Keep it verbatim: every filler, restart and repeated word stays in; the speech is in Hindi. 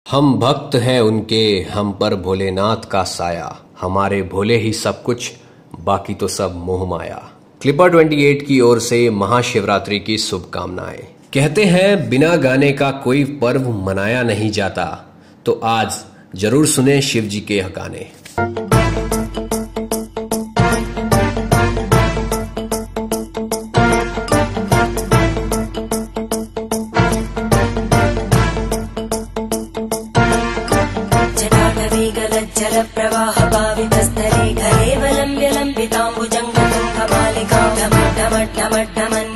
हम भक्त हैं उनके, हम पर भोलेनाथ का साया, हमारे भोले ही सब कुछ, बाकी तो सब मोह माया। क्लिपर अट्ठाईस की ओर से महाशिवरात्रि की शुभकामनाएं। कहते हैं बिना गाने का कोई पर्व मनाया नहीं जाता, तो आज जरूर सुने शिव जी के यह गाने। जल प्रवाह पावितस्थले घरे वलंब्य लंबितांबुजंग तुंग मालिका ढम ढम ढम ढमन